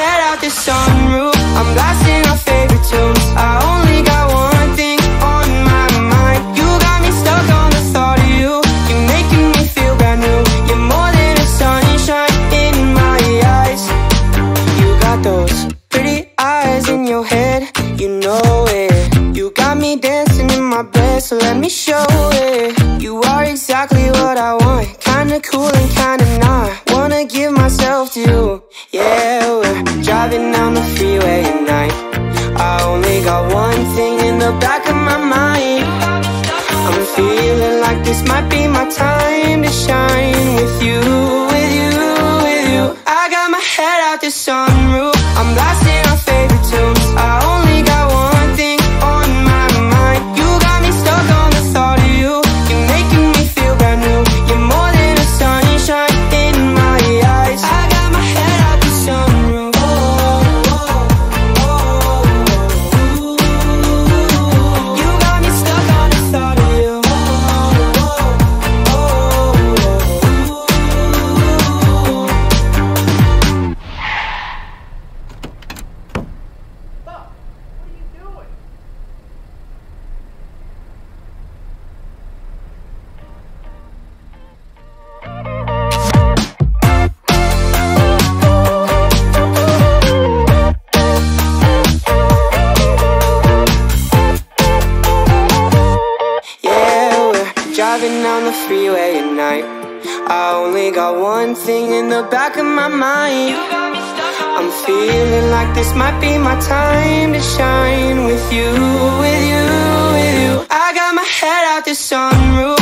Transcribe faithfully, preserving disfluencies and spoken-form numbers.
head out the sunroof. I'm blasting our favorite tunes. I only got one thing on my mind. You got me stuck on the thought of you. You're making me feel brand new. You're more than a sunshine in my eyes. You got those pretty eyes in your head, you know it. You got me dancing in my bed, so let me show it. You are exactly what I want, kinda cool and kinda not. Wanna give myself to you. Yeah, we're driving down the freeway at night. I only got one thing in the back of my mind. I'm feeling like this might be my time to shine. With you, with you, with you. I got my head out the sunroof. I'm blasting our favorite tunes. I only got one thing on my mind. You got me stuck on the thought of you. You're making me feel brand new. You're more than a sunshine in my eyes. I got my head out the sunroof. Oh, oh, oh, oh. You got me stuck on the thought of you. Oh, oh, oh, driving down the freeway at night. I only got one thing in the back of my mind. I'm feeling like this might be my time to shine. With you, with you, with you. I got my head out the sunroof.